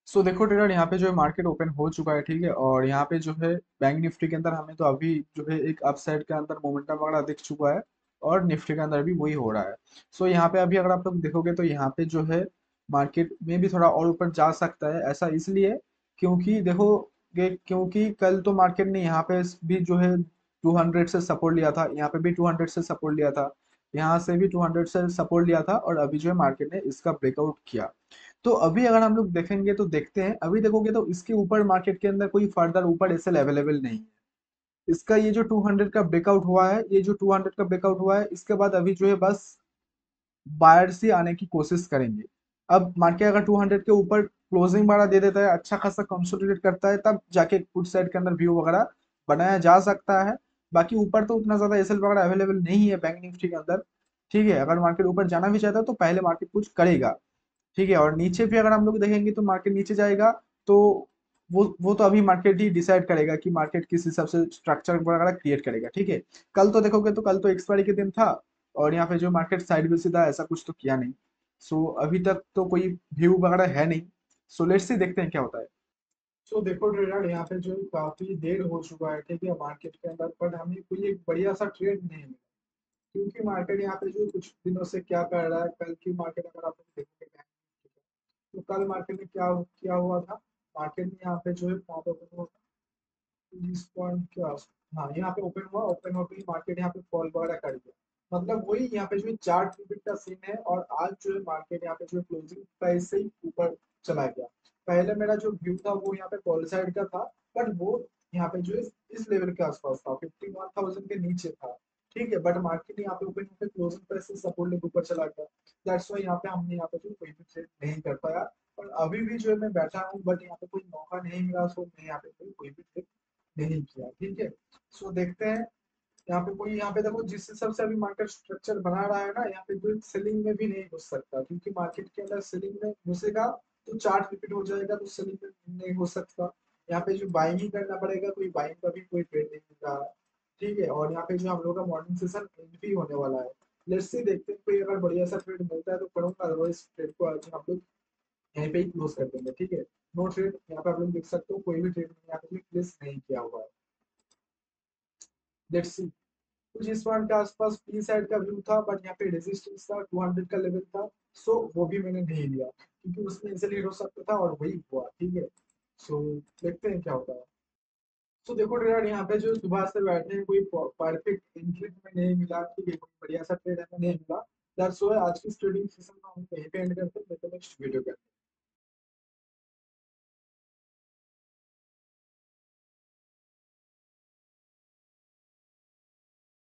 सो देखो ट्रेडर, यहाँ पे जो है मार्केट ओपन हो चुका है, ठीक है। और यहाँ पे जो है बैंक निफ्टी के अंदर हमें तो अभी जो है एक अपसाइड के अंदर मोमेंटम वगैरह दिख चुका है, और निफ्टी के अंदर भी वही हो रहा है। सो यहाँ पे अभी अगर आप लोग देखोगे तो यहाँ पे जो है मार्केट में भी थोड़ा और ऊपर जा सकता है। ऐसा इसलिए क्योंकि देखो क्योंकि कल तो मार्केट ने यहाँ पे भी जो है 200 से सपोर्ट लिया था, यहाँ पे भी 200 से सपोर्ट लिया था, यहाँ से भी 200 से सपोर्ट लिया था, और अभी जो है मार्केट ने इसका ब्रेकआउट किया। तो अभी अगर हम लोग देखेंगे तो देखते हैं, अभी देखोगे तो इसके ऊपर मार्केट के अंदर कोई फर्दर ऊपर एसएल अवेलेबल नहीं है। इसका ये जो 200 का ब्रेकआउट हुआ है, ये जो 200 का ब्रेकआउट हुआ है, इसके बाद अभी जो है बस बायर से आने की कोशिश करेंगे। अब मार्केट अगर 200 के ऊपर क्लोजिंग वगैरह दे देता है, अच्छा खासा कंसोलिडेट करता है, तब जाके पुट साइड के अंदर व्यू वगैरह बनाया जा सकता है। बाकी ऊपर तो उतना ज्यादा एसएल वगैरह अवेलेबल नहीं है बैंक निफ्टी के अंदर। ठीक है, अगर मार्केट ऊपर जाना भी चाहता है तो पहले मार्केट कुछ करेगा। ठीक है, और नीचे भी अगर हम लोग देखेंगे तो मार्केट नीचे जाएगा, तो वो तो अभी मार्केट ही डिसाइड करेगा कि मार्केट किस हिसाब से स्ट्रक्चर वगैरह क्रिएट करेगा। ठीक है, कल तो देखोगे तो कल तो एक्सपायरी के दिन था, और यहाँ पे जो मार्केट साइड में सीधा ऐसा कुछ तो किया नहीं। सो अभी तक तो कोई व्यू वगैरह है नहीं। सो लेट्स से देखते हैं क्या होता है। सो देखो ट्रेडर, यहाँ पे जो काफी देर हो चुका है, ठीक है, मार्केट के अंदर, पर हमें कोई एक बढ़िया सा ट्रेड नहीं मिला। क्योंकि मार्केट यहाँ पे जो कुछ दिनों से क्या कर रहा है, कल की मार्केट अगर आप लोग देखेंगे तो कल मार्केट में क्या क्या हुआ था। मार्केट में यहाँ पे जो है कहाँ पे ओपन हुआ था, 20 पॉइंट के आस, हाँ यहाँ पे ओपन हुआ, ओपन होकर ही मार्केट यहाँ पे फॉल वगैरह कर दिया। मतलब वही यहाँ पे जो है चार्ट रिपीट का सीन है, और आज जो है मार्केट यहाँ पे जो है क्लोजिंग प्राइस से ही ऊपर चला गया। पहले मेरा जो व्यू था वो यहाँ पे कॉल साइड का था, बट वो यहाँ पे जो है इस लेवल के आसपास था, 51,000 के नीचे था। ठीक है, बट मार्केट यहाँ पे ओपन होकर क्लोजिंग प्राइस से सपोर्ट लेके ऊपर चला गया। दैट्स वाई यहाँ पे हमने यहाँ पे जो कोई भी ट्रेड नहीं कर पाया। और अभी भी जो है मैं बैठा हूँ, बट यहाँ पे कोई मौका नहीं मिला, सो मैं यहाँ पे कोई भी ट्रेड नहीं किया। ठीक है, सो देखते हैं। यहाँ पे कोई, यहाँ पे देखो जिस हिसाब से अभी मार्केट स्ट्रक्चर बना रहा है ना, यहाँ पे कोई सेलिंग में भी नहीं घुस सकता, क्योंकि मार्केट के अंदर सेलिंग में घुसेगा तो चार्ट रिपीट हो जाएगा, तो सेलिंग में नहीं घुस सकता। यहाँ पे जो बाइंग ही करना पड़ेगा, कोई बाइंग का भी कोई ट्रेड नहीं मिल रहा है। ठीक है, और यहाँ पे जो हम लोग का मॉर्निंग सेशन एंड भी होने वाला है। लेट्स सी, देखते हैं कोई अगर बढ़िया सा ट्रेड मिलता है तो करूंगा, अदरवाइज ट्रेड को आज हम लोग यहीं पे ही क्लोज कर देंगे। ठीक है, नो ट्रेड, यहाँ पे आप लोग देख सकते हो कोई भी ट्रेड यहाँ पे प्लेस नहीं किया हुआ है। लेट्स सी, कुछ इस पॉइंट के आसपास पी साइड का व्यू था, बट यहाँ पे रेजिस्टेंस था, 200 का लेवल था। सो वो भी मैंने नहीं लिया, क्योंकि उसमें इजिली हिट हो सकता था, और वही हुआ। ठीक है, सो देखते हैं क्या होता है। सो देखो यार, यहाँ पे जो सुबह से बैठे हैं, कोई परफेक्ट एंट्री हमें नहीं मिला। ठीक है, कोई बढ़िया सा ट्रेड हमें नहीं मिला। दैट्स व्हाई आज की ट्रेडिंग सेशन में हम यहीं पे एंड करते हैं, नेक्स्ट वीडियो पे